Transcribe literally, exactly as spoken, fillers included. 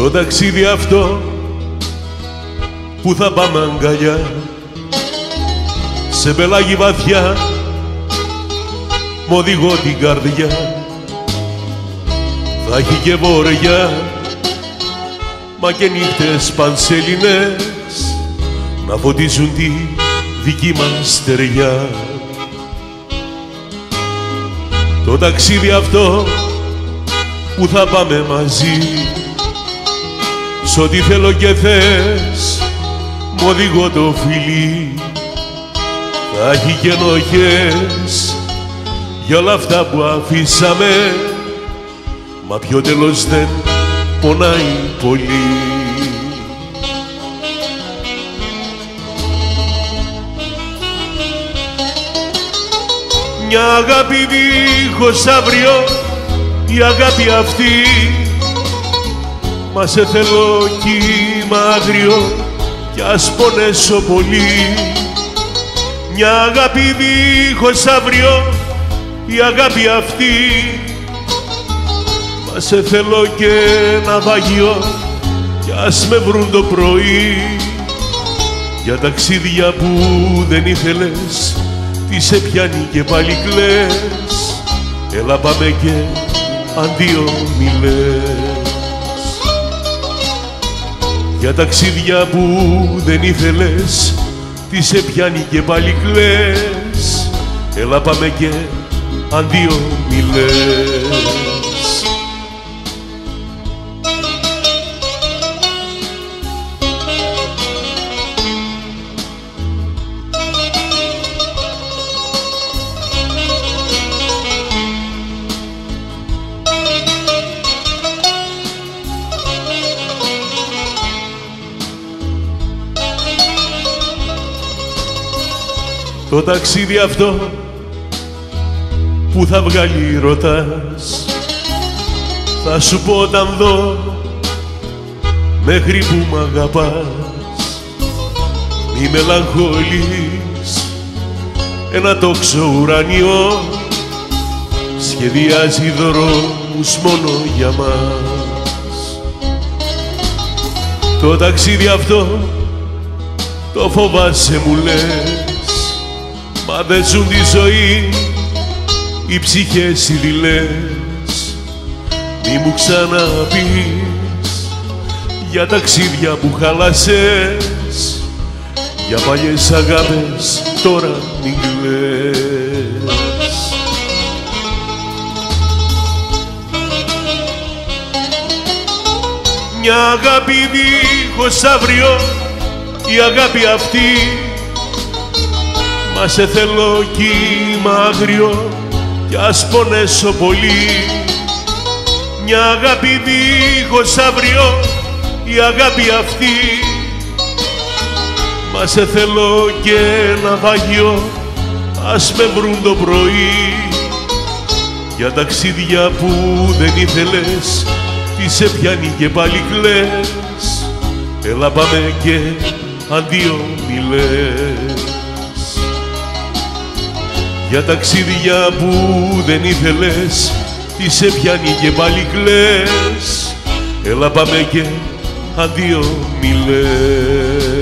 Στο ταξίδι αυτό που θα πάμε αγκαλιά, σε πελάγι βαθιά μ' οδηγώ την καρδιά. Θα έχει και βορειά, μα και νύχτες πανσελινές να φωτίζουν τη δική μας στεριά. Το ταξίδι αυτό που θα πάμε μαζί, σ' ό,τι θέλω και θες μ' οδηγώ το φιλί. Θα έχει και ενοχές για όλα αυτά που αφήσαμε, μα ποιο τέλος δεν πονάει πολύ. Μια αγάπη δίχως αύριο, η αγάπη αυτή, μα σε θέλω κύμα άγριο κι ας πονέσω πολύ. Μια αγάπη δίχως αύριο, η αγάπη αυτή, μα σε θέλω και ένα βάγιο κι ας με βρουν το πρωί. Για ταξίδια που δεν ήθελες, τι σε πιάνει και πάλι κλαις, έλα πάμε και αντίο μη λες. Για ταξίδια που δεν ήθελες, τι σε πιάνει και πάλι κλαις, έλα πάμε και αντίο μη λες. Το ταξίδι αυτό που θα βγάλει ρωτάς, θα σου πω όταν δω μέχρι που μ' αγαπάς. Μη μελαγχολείς, ένα τόξο ουρανιό σχεδιάζει δρόμους μόνο για μας. Το ταξίδι αυτό το φοβάσαι μου λες, μα δεν ζουν τη ζωή οι ψυχές οι δειλές. Μη μου ξαναπείς για ταξίδια που χάλασες, για παλιές αγάπες τώρα μην κλαις. Μια αγάπη δίχως αύριο, η αγάπη αυτή, μα σε θέλω κύμα άγριο κι ας πονέσω πολύ. Μια αγάπη δίχως αύριο, η αγάπη αυτή, μα σε θέλω και ένα βάγιο, ας με βρουν το πρωί. Για ταξίδια που δεν ήθελες, τι σε πιάνει και πάλι κλαις, έλα πάμε και αντίο μη λες. Για ταξίδια που δεν ήθελες, τι σε πιάνει και πάλι κλαις, έλα πάμε και αντίο μη λες.